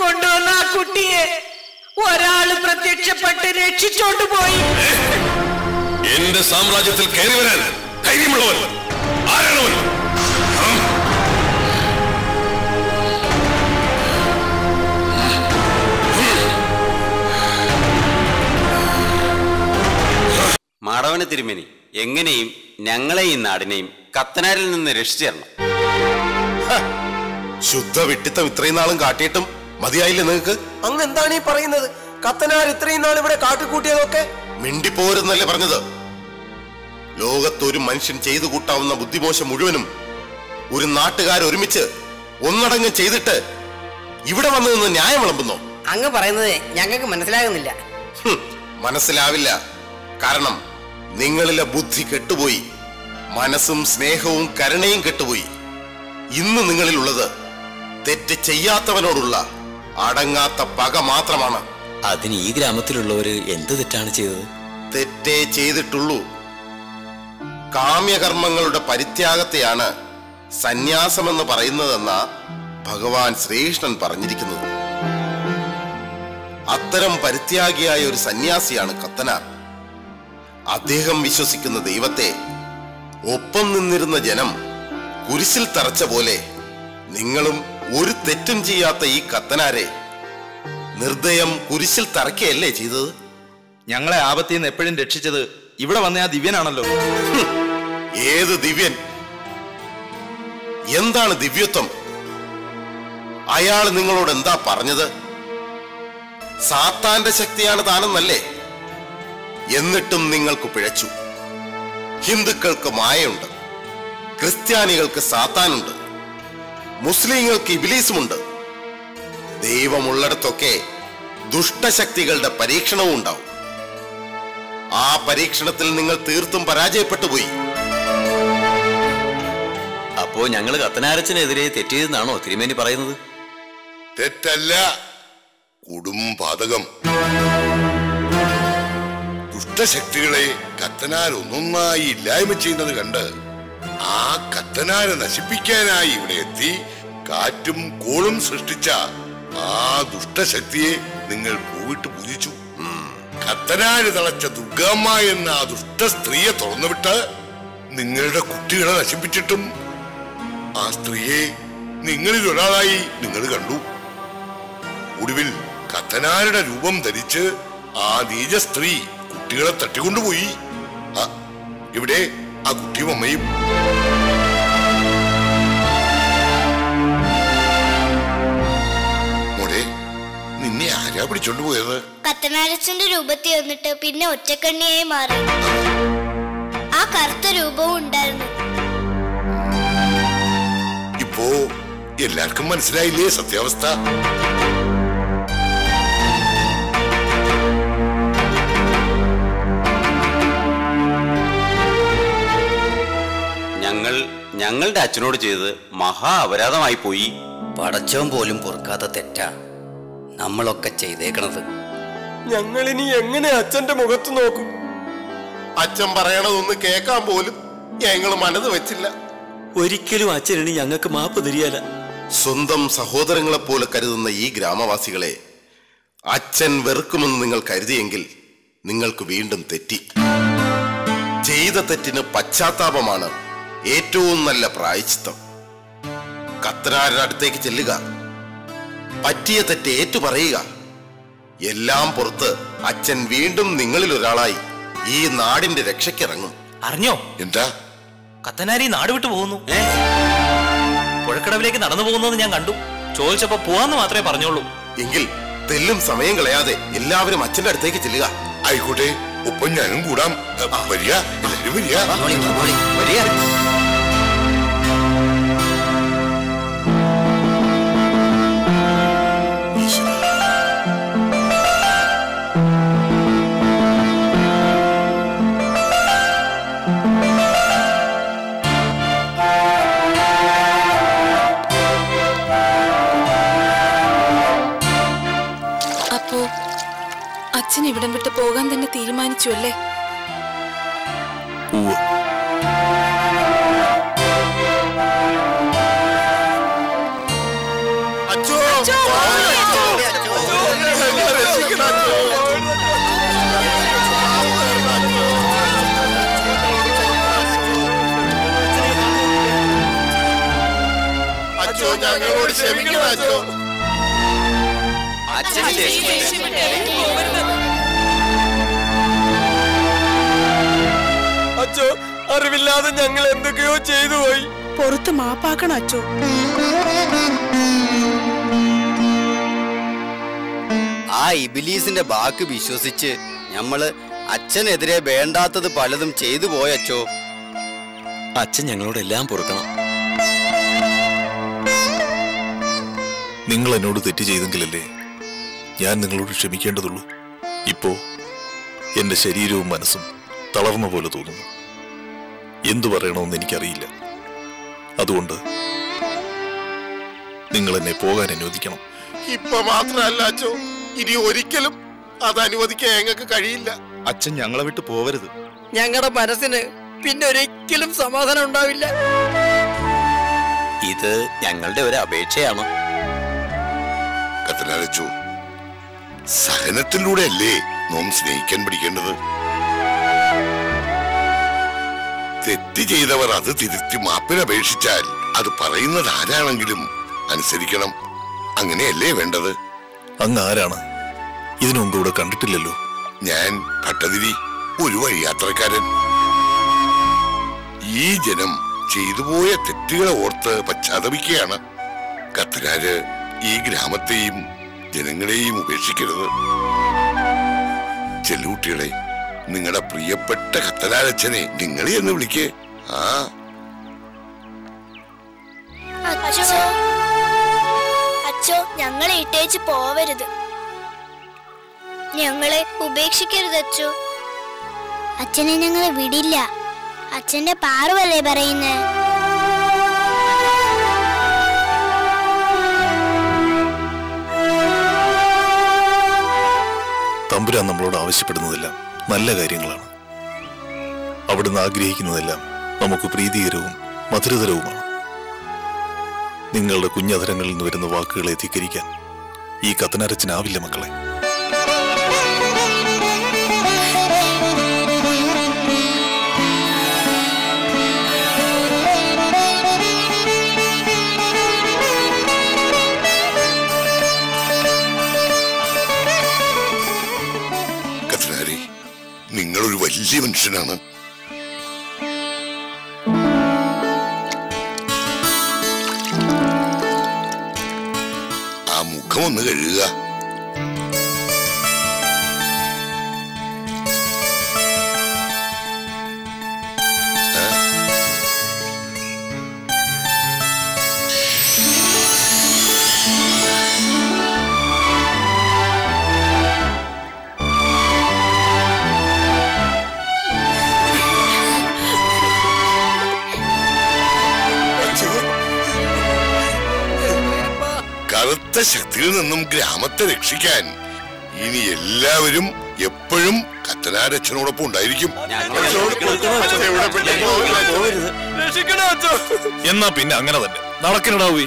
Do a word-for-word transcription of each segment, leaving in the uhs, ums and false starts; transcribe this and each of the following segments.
കൊണ്ടുവന്ന ആ കുട്ടിയെ ഒരാള് പ്രത്യക്ഷപ്പെട്ട് രക്ഷിച്ചോണ്ട് പോയി. എന്റെ സാമ്രാജ്യത്തിൽ കയറി വരാൻ ധൈര്യമുള്ളവൻ ആരാണവൻ? മാടവന തിരുമേനി, എങ്ങനെയും ഞങ്ങളെയും നാടിനെയും കത്തനാരിൽ നിന്ന് രക്ഷിച്ചു തരണം. ശുദ്ധ വിട്ടിത്തം ഇത്രയും നാളും കാട്ടിയിട്ടും മതിയായില്ലേ നിങ്ങൾക്ക്? അങ്ങ് എന്താണ് ഈ പറയുന്നത്? കത്തനാർ ഇത്രയും നാൾ ഇവിടെ കാട്ടിക്കൂട്ടിയതൊക്കെ മിണ്ടിപ്പോരെന്നല്ലേ പറഞ്ഞത്? ലോകത്തൊരു മനുഷ്യൻ ചെയ്തു കൂട്ടാവുന്ന ബുദ്ധിമോശം മുഴുവനും ഒരു നാട്ടുകാർ ഒരുമിച്ച് ഒന്നടങ്കം ചെയ്തിട്ട് ഇവിടെ വന്നു നിന്ന് ന്യായം വിളമ്പുന്നോ? അങ്ങ് പറയുന്നത് ഞങ്ങൾക്ക് മനസ്സിലാകുന്നില്ല. മനസ്സിലാവില്ല. കാരണം നിങ്ങളിലെ ബുദ്ധി കെട്ടുപോയി, മനസ്സും സ്നേഹവും കരുണയും കെട്ടുപോയി. ഇന്ന് നിങ്ങളിലുള്ളത് തെറ്റ് ചെയ്യാത്തവനോടുള്ള അടങ്ങാത്ത പക മാത്രമാണ്. അതിന് ഈ ഗ്രാമത്തിലുള്ളവര് എന്ത് തെറ്റാണ് ചെയ്തത്? തെറ്റേ ചെയ്തിട്ടുള്ളൂ. കാമ്യകർമ്മങ്ങളുടെ പരിത്യാഗത്തെയാണ് സന്യാസമെന്ന് പറയുന്നതെന്ന ഭഗവാൻ ശ്രീകൃഷ്ണൻ പറഞ്ഞിരിക്കുന്നത്. അത്തരം പരിത്യാഗിയായ ഒരു സന്യാസിയാണ് കത്തനാർ. അദ്ദേഹം വിശ്വസിക്കുന്ന ദൈവത്തെ ഒപ്പം നിന്നിരുന്ന ജനം കുരിശിൽ തറച്ച പോലെ നിങ്ങളും ഒരു തെറ്റും ചെയ്യാത്ത ഈ കത്തനാരെ നിർദ്ദയം കുരിശിൽ തറയ്ക്കയല്ലേ ചെയ്തത്? ഞങ്ങളെ ആപത്തിൽ നിന്ന് എപ്പോഴും രക്ഷിച്ചത് ഇവിടെ വന്ന ആ ദിവ്യനാണല്ലോ. ഏത് ദിവ്യൻ? എന്താണ് ദിവ്യത്വം? അയാൾ നിങ്ങളോട് എന്താ പറഞ്ഞത്? സാത്താന്റെ ശക്തിയാണ് താനെന്നല്ലേ? എന്നിട്ടും നിങ്ങൾക്ക് പിഴച്ചു. ഹിന്ദുക്കൾക്ക് മായയുണ്ട്, ക്രിസ്ത്യാനികൾക്ക് സാത്താനുണ്ട്, മുസ്ലിങ്ങൾക്ക് ഇബ്ലീസുമുണ്ട്. ദൈവമുള്ളിടത്തൊക്കെ ദുഷ്ടശക്തികളുടെ പരീക്ഷണവും ഉണ്ടാവും. ആ പരീക്ഷണത്തിൽ നിങ്ങൾ തീർത്തും പരാജയപ്പെട്ടു പോയി. അപ്പോ ഞങ്ങൾ കത്തനാരച്ചനെതിരെ തെറ്റിയതെന്നാണോ തിരുമേനി പറയുന്നത്? തെറ്റല്ല, കുടുംബാതകം. ദുഷ്ടശക്തികളെ കത്തനാർ ഒന്നൊന്നായി ഇല്ലായ്മ ചെയ്യുന്നത് കണ്ട് ആ കത്തനാരെ നശിപ്പിക്കാനായി ഇവിടെ എത്തി കാറ്റും കോളും സൃഷ്ടിച്ച ആ ദുഷ്ടശക്തിയെ നിങ്ങൾ പൂവിട്ട് പൂജിച്ചു. കത്തനാര് തളച്ച ദുർഗമ്മ എന്ന ആ ദുഷ്ട സ്ത്രീയെ തുറന്നുവിട്ട് നിങ്ങളുടെ കുട്ടികളെ നശിപ്പിച്ചിട്ടും ആ സ്ത്രീയെ നിങ്ങളിൽ ഒരാളായി നിങ്ങൾ കണ്ടു. ഒടുവിൽ കത്തനാരുടെ രൂപം ധരിച്ച് ആ നീച സ്ത്രീ കുട്ടികളെ തട്ടിക്കൊണ്ടുപോയി. ഇവിടെ ആ കുട്ടിയും അമ്മയും. മോളെ, നിന്നെ ആരാ പിടിച്ചോണ്ട് പോയത്? കത്തനാരച്ചന്റെ രൂപത്തിൽ വന്നിട്ട് പിന്നെ ഒറ്റക്കണ്ണിയായി മാറി. ആ കറുത്ത രൂപവും ഉണ്ടായിരുന്നു. ഇപ്പോ എല്ലാവർക്കും മനസ്സിലായില്ലേ സത്യാവസ്ഥ? ഞങ്ങൾ ഞങ്ങളുടെ അച്ഛനോട് ചെയ്തത് മഹാ അപരാധമായി പോയി. പടച്ചോൻ പോലും പൊറുക്കാത്ത തെറ്റാ നമ്മളൊക്കെ ചെയ്തേക്കണത്. ഞങ്ങളിനി എങ്ങനെ അച്ഛന്റെ മുഖത്ത് നോക്കും? അച്ഛൻ പറയണതൊന്ന് കേൾക്കാൻ പോലും ഞങ്ങൾ മനത് വെച്ചില്ല. ഒരിക്കലും അച്ഛനിനി ഞങ്ങൾക്ക് മാപ്പ് തരികയില്ല. സ്വന്തം സഹോദരങ്ങളെ പോലെ കരുതുന്ന ഈ ഗ്രാമവാസികളെ അച്ഛൻ വെറുക്കുമെന്ന് നിങ്ങൾ കരുതിയെങ്കിൽ നിങ്ങൾക്ക് വീണ്ടും തെറ്റി. ചെയ്ത തെറ്റിന് പശ്ചാത്താപമാണ് ഏറ്റവും നല്ല പ്രായശ്ചിത്തം. കത്തനാരുടെ അടുത്തേക്ക് ചെല്ലുക, പറ്റിയ തെറ്റ് ഏറ്റു പറയുക. എല്ലാം പുറത്ത് അച്ഛൻ വീണ്ടും നിങ്ങളിൽ ഒരാളായി ഈ നാടിന്റെ രക്ഷയ്ക്കിറങ്ങും. അറിഞ്ഞോ? എന്താ? കത്തനാരി നാട് വിട്ടു പോകുന്നു. പുഴക്കടവിലേക്ക് നടന്നു പോകുന്നത് ഞാൻ കണ്ടു. ചോദിച്ചപ്പോ പോവാന്ന് മാത്രമേ പറഞ്ഞോളൂ. എങ്കിൽ തെല്ലും സമയം കളയാതെ എല്ലാവരും അച്ഛന്റെ അടുത്തേക്ക് ചെല്ലുക. ആയിക്കോട്ടെ, ഒപ്പം ഞാനും കൂടാം. വരിക, എല്ലാവരും വരിക. വരിക. അപ്പോ അച്ഛൻ ഇവിടം വിട്ട് പോകാൻ തന്നെ തീരുമാനിച്ചു അല്ലേ? അച്ഛോ ഞങ്ങളോട് ക്ഷമിക്കണം അച്ഛോ. അച്ഛോ, അറിവില്ലാതെ ഞങ്ങൾ എന്തൊക്കെയോ ചെയ്തു പോയി. പുറത്ത് മാപ്പാക്കണം അച്ഛോ. ആ ഇബിലീസിന്റെ വാക്ക് വിശ്വസിച്ച് ഞമ്മള് അച്ഛനെതിരെ വേണ്ടാത്തത് പലതും ചെയ്തു പോയച്ചോ. അച്ഛൻ ഞങ്ങളോടെല്ലാം പൊറുക്കണം. നിങ്ങൾ എന്നോട് തെറ്റ് ചെയ്തെങ്കിലല്ലേ ഞാൻ നിങ്ങളോട് ക്ഷമിക്കേണ്ടതുള്ളൂ. ഇപ്പോ എന്റെ ശരീരവും മനസ്സും തളർന്ന പോലെ തോന്നുന്നു. എന്തു പറയണമെന്ന് എനിക്കറിയില്ല. അതുകൊണ്ട് നിങ്ങൾ എന്നെ പോകാൻ അനുവദിക്കണം. ഇപ്പൊ മാത്രമല്ല അച്ഛോ, ഇനി ഒരിക്കലും അത് അനുവദിക്കാൻ ഞങ്ങൾക്ക് കഴിയില്ല. അച്ഛൻ ഞങ്ങളെ വിട്ട് പോവരുത്. ഞങ്ങളുടെ മനസ്സിന് പിന്നെ ഒരിക്കലും സമാധാനം ഉണ്ടാവില്ല. ഇത് ഞങ്ങളുടെ ഒരു അപേക്ഷയാണ്. കത്തനാരച്ചു, സഹനത്തിലൂടെ അല്ലേ നോം സ്നേഹിക്കാൻ പഠിക്കേണ്ടത്? തെറ്റ് ചെയ്തവർ അത് തിരുത്തി മാപ്പിനപേക്ഷിച്ചാൽ അത് പറയുന്നത് ആരാണെങ്കിലും അനുസരിക്കണം. അങ്ങനെയല്ലേ വേണ്ടത്? അങ്ങ് ആരാണ്? ഇതിനു മുമ്പ് ഇവിടെ കണ്ടിട്ടില്ലല്ലോ. ഞാൻ ഭട്ടതിരി, ഒരു വഴിയാത്രക്കാരൻ. ഈ ജനം ചെയ്തുപോയ തെറ്റുകളെ ഓർത്ത് പശ്ചാത്തപിക്കുകയാണ്. കത്തനാര് ഈ ഗ്രാമത്തെയും ജനങ്ങളെയും ഉപേക്ഷിക്കരുത്. ചെല്ലുകുട്ടികളെ, നിങ്ങളുടെ പ്രിയപ്പെട്ട കത്തനാരച്ഛനെ നിങ്ങളെ എന്ന് വിളിക്കേ. ആ അച്ഛോ, അച്ഛോ, ഞങ്ങളെ ഇട്ടേച്ച് പോവരുത്. ഞങ്ങളെ ഉപേക്ഷിക്കരുത് അച്ഛോ. അച്ഛനെ ഞങ്ങളെ വിടില്ല. അച്ഛന്റെ പാറുവല്ലേ പറയുന്നേ. തമ്പുരാൻ നമ്മളോട് ആവശ്യപ്പെടുന്നതെല്ലാം നല്ല കാര്യങ്ങളാണ്. അവിടുന്ന് ആഗ്രഹിക്കുന്നതെല്ലാം നമുക്ക് പ്രീതികരവും മധുരതരവുമാണ്. നിങ്ങളുടെ കുഞ്ഞധരങ്ങളിൽ നിന്ന് വരുന്ന വാക്കുകളെ ധിക്കരിക്കാൻ ഈ കത്തനാരച്ചനാവില്ല മക്കളെ. കത്തനാരി, നിങ്ങളൊരു വലിയ മനുഷ്യനാണ്. ആ മുഖം ഒന്ന് കഴുകുക. കറുത്ത ശക്തിയിൽ നിന്നും ഗ്രാമത്തെ രക്ഷിക്കാൻ ഇനി എല്ലാവരും എപ്പോഴും കത്തനാരച്ഛനോടൊപ്പം ഉണ്ടായിരിക്കും. എന്നാ പിന്നെ അങ്ങനെ തന്നെ നടക്കണടാവേ.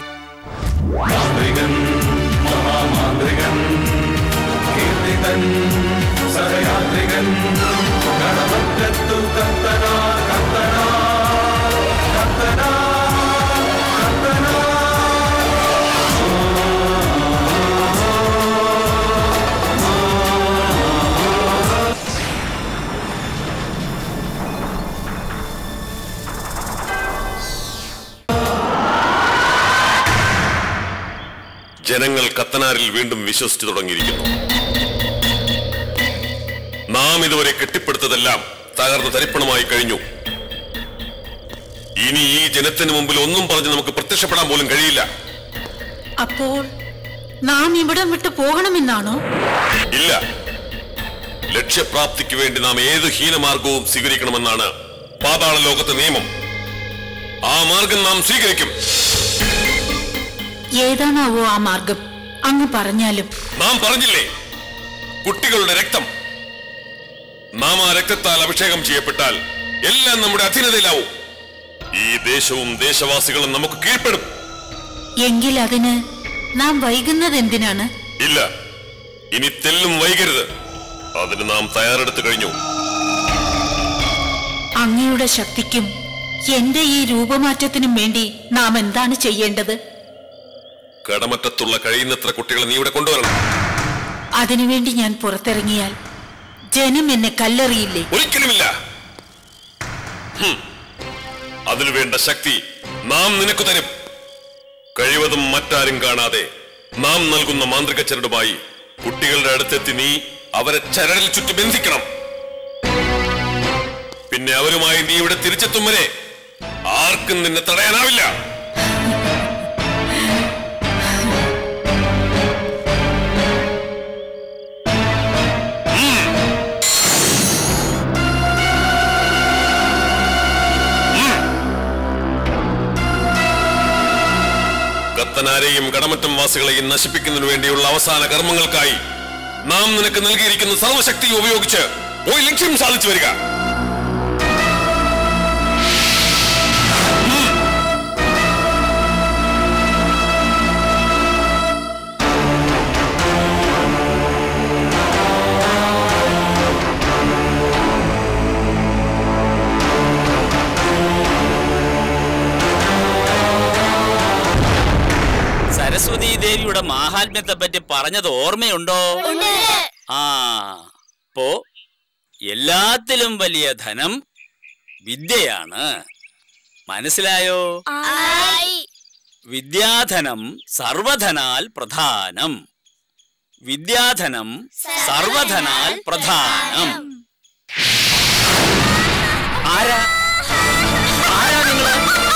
ജനങ്ങൾ കത്തനാരിൽ വീണ്ടും വിശ്വസിച്ചു തുടങ്ങിയിരിക്കുന്നു. നാം ഇതുവരെ കെട്ടിപ്പടുത്തതെല്ലാം തകർന്ന് തരിപ്പണമായി കഴിഞ്ഞു. ഇനി ഈ ജനത്തിന് മുമ്പിൽ ഒന്നും പറഞ്ഞ് നമുക്ക് പ്രത്യക്ഷപ്പെടാൻ പോലും കഴിയില്ല. അപ്പോൾ നാം ഇവിടം വിട്ട് പോകണമെന്നാണോ? ഇല്ല, ലക്ഷ്യപ്രാപ്തിക്ക് വേണ്ടി നാം ഏത് ഹീനമാർഗവും സ്വീകരിക്കണമെന്നാണ് പാതാള ലോകത്തെ നിയമം. ആ മാർഗം നാം സ്വീകരിക്കും. ഏതാണാവോ ആ മാർഗം? അങ്ങ് പറഞ്ഞാലും. നാം പറഞ്ഞില്ലേ, കുട്ടികളുടെ രക്തം. നാം ആ രക്തത്താൽ അഭിഷേകം ചെയ്യപ്പെട്ടാൽ എല്ലാം നമ്മുടെ അധീനതയിലാവും. ഈ ദേശവും ദേശവാസികളും നമുക്ക് കീഴ്പ്പെടും. എങ്കിൽ അതിന് നാം വൈകുന്നത് എന്തിനാണ്? ഇല്ല, ഇനി തെല്ലും വൈകരുത്. അതിന് നാം തയ്യാറെടുത്തു കഴിഞ്ഞു. അങ്ങയുടെ ശക്തിക്കും എന്റെ ഈ രൂപമാറ്റത്തിനും വേണ്ടി നാം എന്താണ് ചെയ്യേണ്ടത്? കടമറ്റത്തുള്ള കഴിയുന്നത്ര കുട്ടികളെ നീ ഇവിടെ കൊണ്ടുവരണം. അതിനുവേണ്ടി ഞാൻ പുറത്തിറങ്ങിയാൽ ജനം എന്നെ കല്ലെറിയില്ലേ? ഒരിക്കലുമില്ല. അതിനു വേണ്ട ശക്തി നാം നിനക്ക് തരും. കഴിവതും മറ്റാരും കാണാതെ നാം നൽകുന്ന മാന്ത്രിക ചരടുമായി കുട്ടികളുടെ അടുത്തെത്തി നീ അവരെ ചരടിൽ ചുറ്റി ബന്ധിക്കണം. പിന്നെ അവരുമായി നീ ഇവിടെ തിരിച്ചെത്തും വരെ ആർക്കും നിന്നെ തടയാനാവില്ല. കത്തനാരെയും കടമറ്റം വാസികളെയും നശിപ്പിക്കുന്നതിനു വേണ്ടിയുള്ള അവസാന കർമ്മങ്ങൾക്കായി നാം നിനക്ക് നൽകിയിരിക്കുന്ന സർവശക്തിയും ഉപയോഗിച്ച് പോയി ലക്ഷ്യം സാധിച്ചു വരിക. സരസ്വതി ദേവിയുടെ മാഹാത്മ്യത്തെ പറ്റി പറഞ്ഞത് ഓർമ്മയുണ്ടോ? ആ അപ്പോ എല്ലാത്തിലും വലിയ ധനം വിദ്യയാണ്. മനസ്സിലായോ? വിദ്യാധനം സർവധനാൽ പ്രധാനം. വിദ്യാധനം സർവധനാൽ പ്രധാനം. ആരാ ആരാ നിങ്ങള്?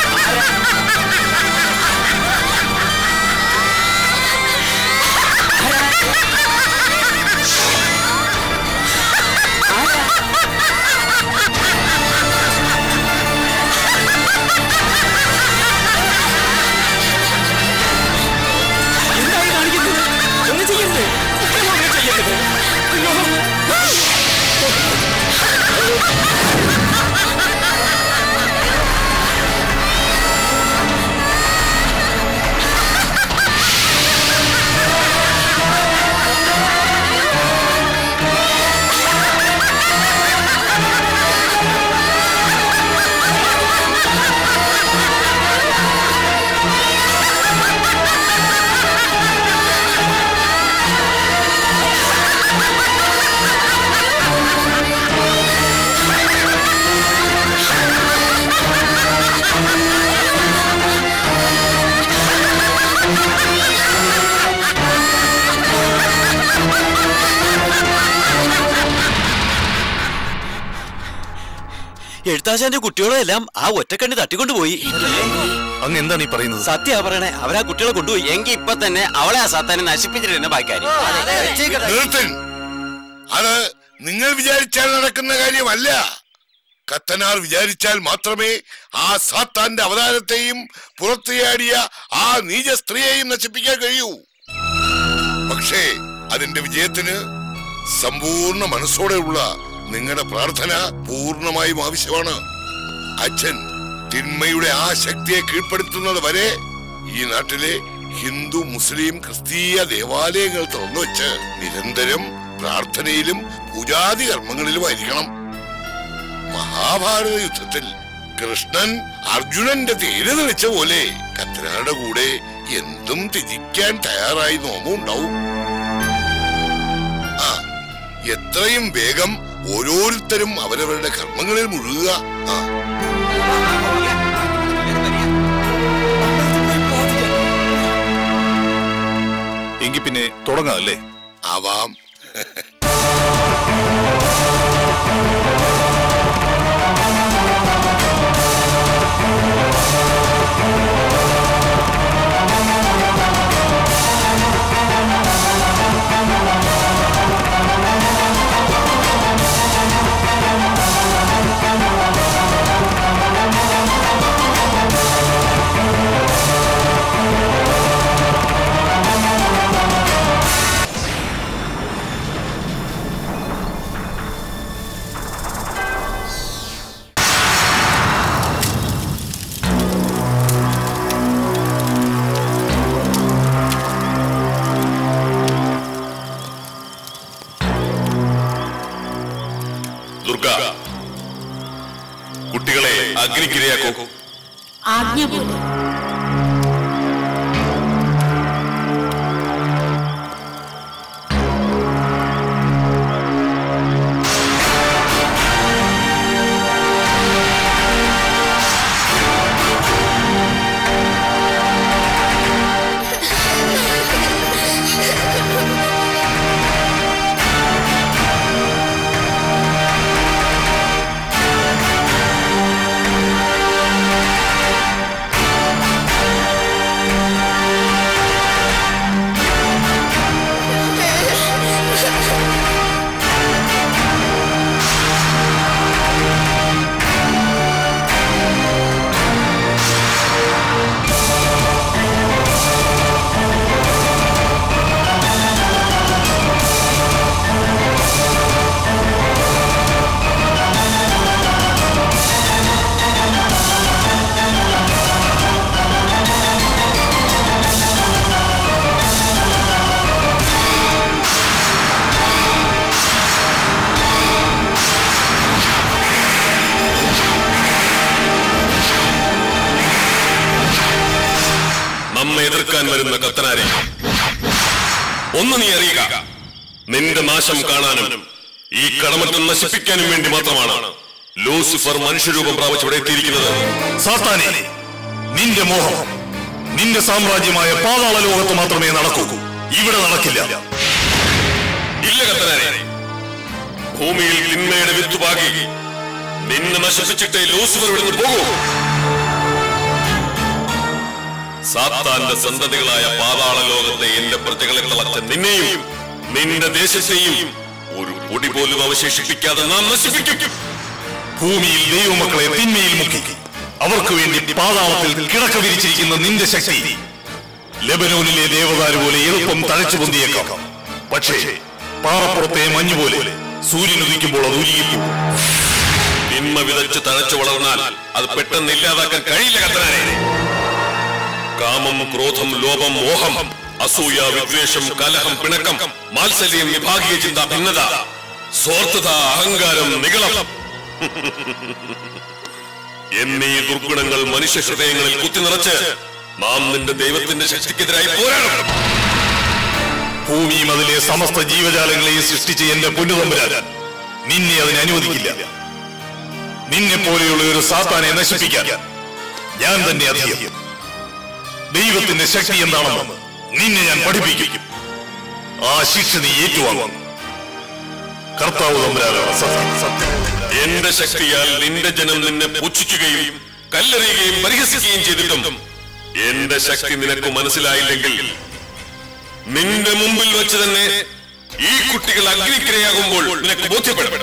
എഴുത്താശാന്റെ കുട്ടികളെല്ലാം ആ ഒറ്റക്കണ്ണി തട്ടിക്കൊണ്ടുപോയി. അങ്ങ് എന്താണ് ഈ പറയുന്നത്? സത്യാ പറയണേ, അവരാ കുട്ടികളെ കൊണ്ടുപോയി. എങ്കി ഇപ്പൊ തന്നെ അവളെ ആ സത്താനെ നശിപ്പിച്ചിട്ട് തന്നെ ബാക്കി. അത് നിങ്ങൾ വിചാരിച്ചാൽ നടക്കുന്ന കാര്യമല്ല. കത്തനാർ വിചാരിച്ചാൽ മാത്രമേ ആ സാത്താന്റെ അവതാരത്തെയും പുറത്തുചാടിയ ആ നീച സ്ത്രീയെയും നശിപ്പിക്കാൻ കഴിയൂ. പക്ഷേ അതിന്റെ വിജയത്തിന് സമ്പൂർണ്ണ മനസ്സോടെയുള്ള നിങ്ങളുടെ പ്രാർത്ഥന പൂർണ്ണമായും ആവശ്യമാണ്. അച്ഛൻ തിന്മയുടെ ആ ശക്തിയെ കീഴ്പ്പെടുത്തുന്നത് വരെ ഈ നാട്ടിലെ ഹിന്ദു മുസ്ലിം ക്രിസ്തീയ ദേവാലയങ്ങൾ തുറന്നു വെച്ച് നിരന്തരം പ്രാർത്ഥനയിലും പൂജാതി കർമ്മങ്ങളിലുമായിരിക്കണം. മഹാഭാരത യുദ്ധത്തിൽ കൃഷ്ണൻ അർജുനന്റെ തേര് തെളിച്ച പോലെ കത്തനാരുടെ കൂടെ എന്തും ത്യജിക്കാൻ തയ്യാറായി നോമം ഉണ്ടാവും. ആ എത്രയും വേഗം ഓരോരുത്തരും അവരവരുടെ കർമ്മങ്ങളിൽ മുഴുകുക. ആ എങ്കിൽ പിന്നെ തുടങ്ങാം അല്ലേ? ആവാം. കുട്ടികളെ അഗ്നിക്കിരയാക്കൂ. ആജ്ഞ പോലെ. നിൽക്കാൻ വരുന്ന കത്തനാരെ, ഒന്ന് നീ അറിയുക, നിന്റെ നാശം കാണാനും ഈ കടമറ്റം നശിപ്പിക്കാനും വേണ്ടി മാത്രമാണ് ലൂസിഫർ മനുഷ്യരൂപം പ്രാപിച്ചവിടെ എത്തിയിരിക്കുന്നത്. സാത്താനെ, നിന്റെ മോഹം നിന്റെ സാമ്രാജ്യമായ പാതാള ലോകത്ത് മാത്രമേ നടക്കൂ, ഇവിടെ നടക്കില്ല. ഇല്ല കത്തനാരെ, ഭൂമിയിൽ തിന്മയുടെ വിത്തുപാകി നിന്നെ നശിപ്പിച്ചിട്ടേ ലൂസിഫർ ഇവിടുന്ന് പോകൂ. സാത്താന്റെ സന്തതികളായ പാതാള ലോകത്തെ എന്റെ പ്രജകളെ തളച്ച നിന്നെയും നിന്റെ ദേശത്തെയും ഒരു പൊടി പോലും അവശേഷിപ്പിക്കാതെ നാം നശിപ്പിക്കും. ഭൂമിയിൽ ദൈവമക്കളെ തിന്മയിൽ മുക്കി അവർക്ക് വേണ്ടി പാതാളത്തിൽ കിടക്ക വിരിച്ചിരിക്കുന്ന നിന്റെ ശക്തി ലെബനോനിലെ ദേവദാരു പോലെ എളുപ്പം തഴച്ചു പൊന്തിയേക്കാം. പക്ഷേ പാറപ്പുറത്തെ മഞ്ഞുപോലെ സൂര്യൻ ഉദിക്കുമ്പോൾ അത് ഉരുകിപ്പോകും. തിന്മ വിതച്ച് തഴച്ചു വളർന്നാൽ അത് പെട്ടെന്ന് ഇല്ലാതാക്കാൻ കഴിയില്ല കത്തനാരെ. കാമം, ക്രോധം, ലോപം, മോഹം, അസൂയ, വിദ്വേഷം, കലഹം, പിണക്കം, മാത്സല്യം, വിഭാഗീയ ചിന്ത, ഭിന്നത, സ്വാർത്ഥത, അഹങ്കാരം, നിഗളം എന്നീ ദുർഗുണങ്ങൾ മനുഷ്യ ഹൃദയങ്ങളിൽ കുത്തിനിറച്ച് നാം നിന്റെ ദൈവത്തിന്റെ ശക്തിക്കെതിരായി പോരാടണം. ഭൂമിയും അതിലെ സമസ്ത ജീവജാലങ്ങളെയും സൃഷ്ടിച്ച് എന്റെ പൊന്നുതമ്പുരാൻ നിന്നെ അതിന് അനുവദിക്കില്ല. നിന്നെ പോലെയുള്ള ഒരു സാത്താനെ നശിപ്പിക്കാൻ ഞാൻ തന്നെ അധികം. ദൈവത്തിന്റെ ശക്തി എന്താണെന്ന് നിന്നെ ഞാൻ പഠിപ്പിക്കും. ആ ശിക്ഷ നീ ഏറ്റുവാങ്ങും. കർത്താവ് തമ്പുരാനാണ് സത്യം. സത്യം എന്റെ ശക്തിയാൽ നിന്റെ ജനം നിന്നെ പുച്ഛിക്കുകയും കല്ലെറിയുകയും പരിഹസിക്കുകയും ചെയ്തിട്ടും എന്റെ ശക്തി നിനക്ക് മനസ്സിലായില്ലെങ്കിൽ നിന്റെ മുമ്പിൽ വെച്ച് തന്നെ ഈ കുട്ടികൾ അഗ്നിക്കിരയാകുമ്പോൾ നിനക്ക് ബോധ്യപ്പെടും.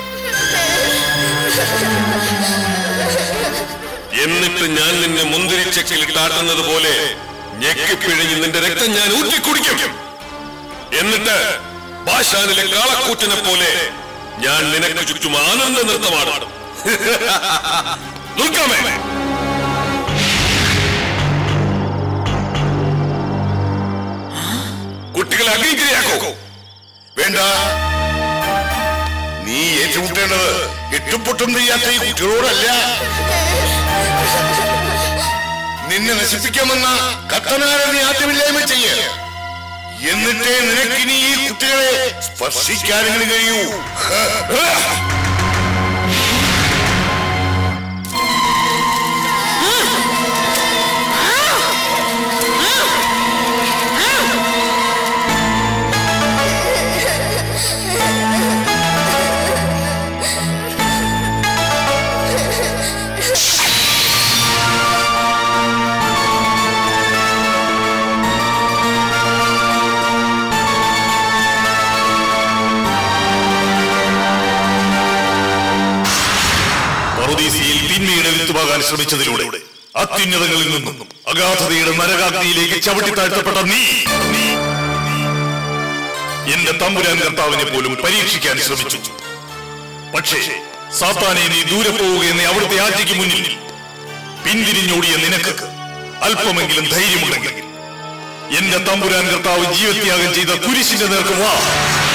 എന്നിട്ട് ഞാൻ നിന്നെ മുന്തിരി ചെക്കിൽ കാട്ടുന്നത് പോലെ ഞെക്കിപ്പിഴഞ്ഞ് നിന്റെ രക്തം ഞാൻ ഊറ്റി കുടിക്കും. എന്നിട്ട് ബാശാനിലെ കാളക്കൂറ്റിനെ പോലെ ഞാൻ നിനക്ക് ചുറ്റും ആനന്ദ നൃത്തമാണ്. നിൽക്കാമേ. കുട്ടികളെ അഗ്നിക്കിരയാക്കോ? വേണ്ട, നീ ഏറ്റുമുട്ടേണ്ടത് എട്ടുപൊട്ടും ചെയ്യാത്ത ഈ കുട്ടികളോടല്ല. നിന്നെ നശിപ്പിക്കാമെന്ന കത്തനാരെ നീ ആദ്യമില്ലായ്മ ചെയ്യ. എന്നിട്ടേ നിനക്കിനി ഈ കുട്ടികളെ സ്പർശിക്കാനെങ്കിലും കഴിയൂ. തിന്മയുടെ വിത്തുവാകാൻ ശ്രമിച്ചതിലൂടെ അത്യുന്നതങ്ങളിൽ നിന്നും അഗാധതയുടെ നരകാഗ്നിയിലേക്ക് ചവിട്ടി താഴ്ത്തപ്പെട്ട നീ എന്റെ തമ്പുരാൻ കർത്താവിനെ പോലും പരീക്ഷിക്കാൻ ശ്രമിച്ചു. പക്ഷേ സാത്താനെ, നീ ദൂരെ പോവുകയെന്ന് അവിടുത്തെ ആജ്ഞയ്ക്ക് മുന്നിൽ പിന്തിരിഞ്ഞോടിയ നിനക്ക് അല്പമെങ്കിലും ധൈര്യമുണ്ടെങ്കിൽ എന്റെ തമ്പുരാൻ കർത്താവ് ജീവത്യാഗം ചെയ്ത കുരിശിന്റെ നേർക്ക് വാ.